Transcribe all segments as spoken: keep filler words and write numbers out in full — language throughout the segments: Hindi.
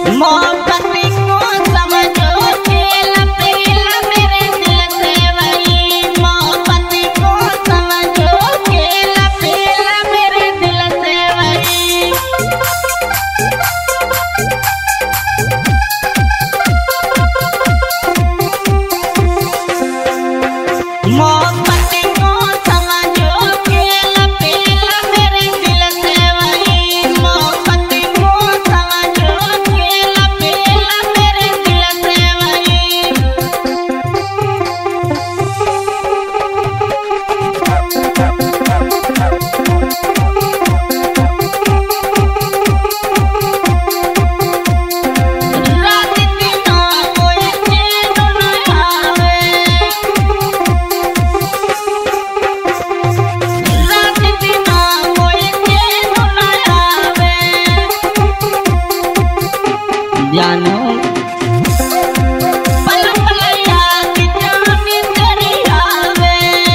मोहब्बत को समझो खेला पेला मेरे दिल से वही। मोहब्बत को समझो खेला पेला मेरे दिल से वही। मोहब्बत को समझो खेला पेला मेरे दिल से वही। मोहब्बत को समझो खेला पेला मेरे दिल से वही। रात दिन कोई चैन न आवे। रात दिन कोई चैन न आवे। जानो पल पल याद जाने तेरी आवे।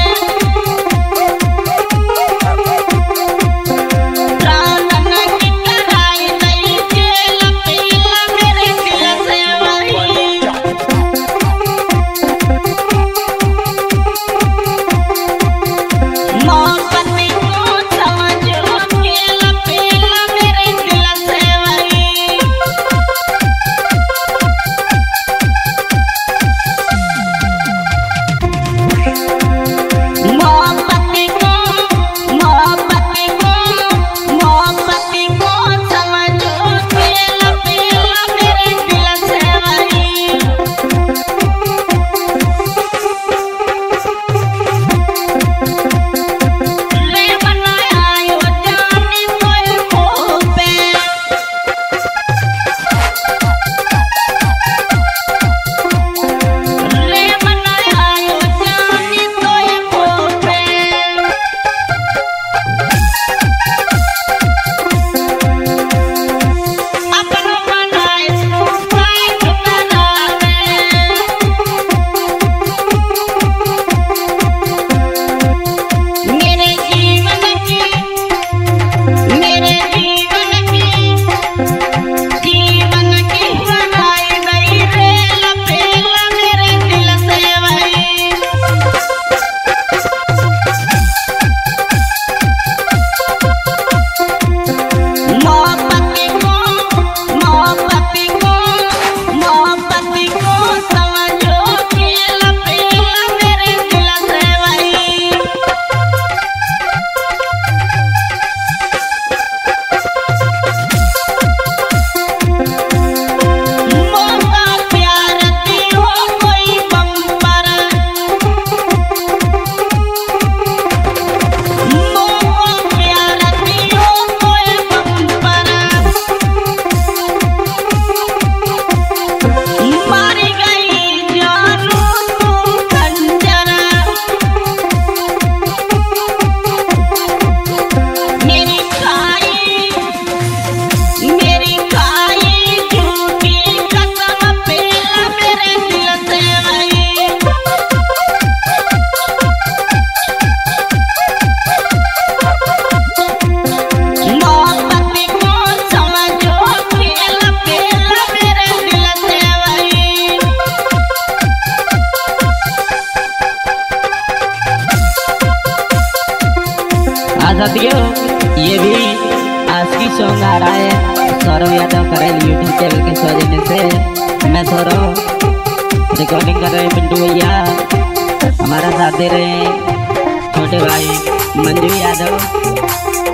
प्राणन की कराई नहीं खेला पेला मेरे दिल से वही। मोहब्बत को समझो खेला पेला मेरे दिल से वही। मोहब्बत को मोहब्बत को मोहब्बत को समझो खेला पेला मेरे दिल से वही। रे बनाया जाने कोई खूबे। रे बनाया जाने कोई खूबे। अपन बनाए सुखाए ठुकरावे। मेरे जीवन की मेरे जीवन की जीवन की बनाई गई रेल पेला मेरे दिल से वही। मोहब्बत को मोहब्बत को मोहब्बत को समझो खेला पेला मेरे दिल से वही। मौका प्यार दी हो कोई बम्पर। मौका प्यार दी हो कोई बम्पर। मारी गई जानू तू खंजर। मेरी खाई मेरी खाई झूठी कसम पेला मेरे दिल से वही। मोहब्बत को समझो खेला पेला मेरे दिल से वही। हाँ साथियों, ये भी आज की सॉन्ग आ रहा है सौरभ यादव करेल यूट्यूब चैनल के सौजन्य से। मैं सौरभ रिकॉर्डिंग कर रहे हैं पिंटू भैया, हमारा साथ दे रहे हैं छोटे भाई मंजू यादव।